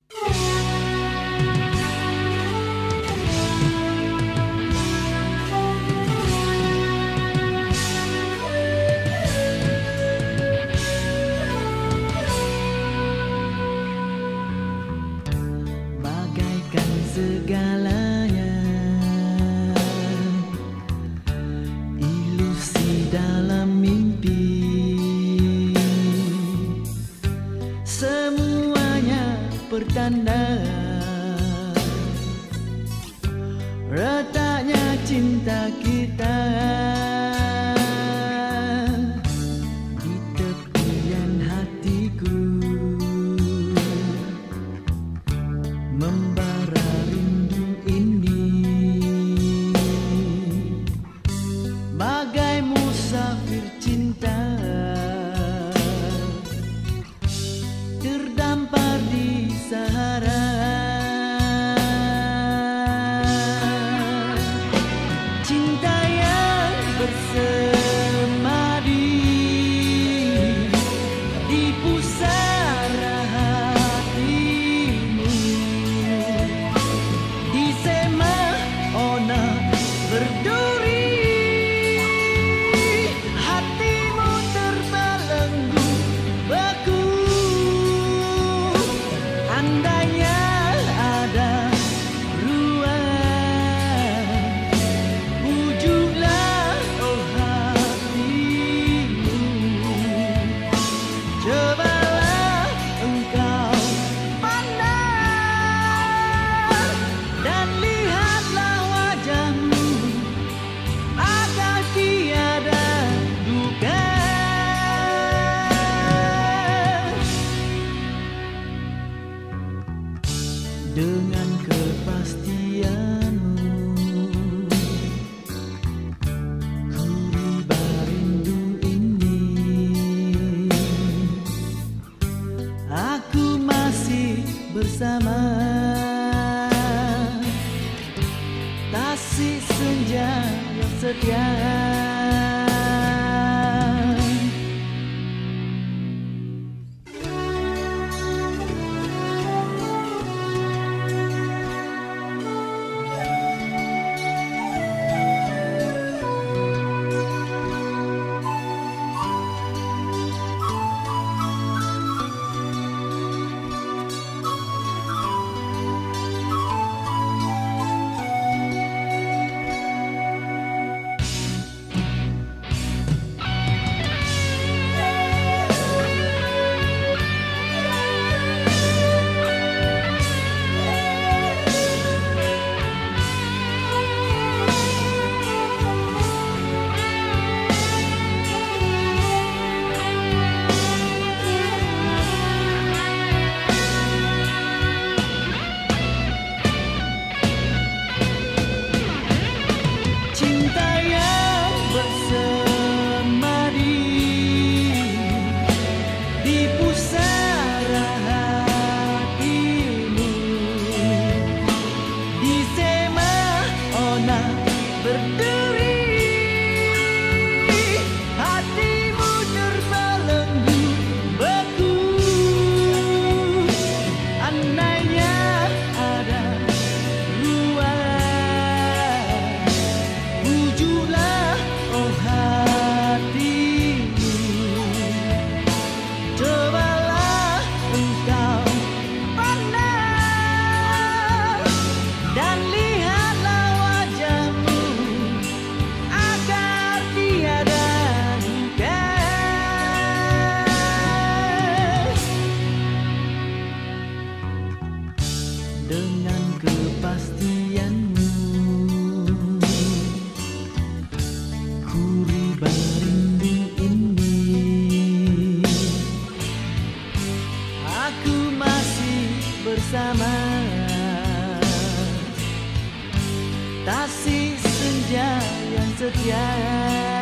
Bagaikan segalanya ilusi dalam mimpi, semuanya pertanda retaknya cinta kita. Di tepian hatiku membara rindu ini, bagai musafir cinta terdampar di Sahara. Cinta yang bersemadi di pusara hatimu, di sema ona berduri, hatimu terbelenggu beku. Andainya ada ruang, wujudlah oh hatimu. Cobalah engkau pandang dan lihatlah wajahmu agar tiada duka. Dengan kepastianmu ku riba rindu ini, aku masih bersama kasih senja yang setia. Cinta yang bersemadi di pusara hatimu, di sema ona berduri, hatimu terbelenggu beku. Andainya ada ruang, wujudlah oh hatimu. Cobalah engkau pandang dan lihatlah wajahmu agar tiada duka. Dengan kepastianmu ku riba rindu ini, aku masih bersama kasih senja yang setia.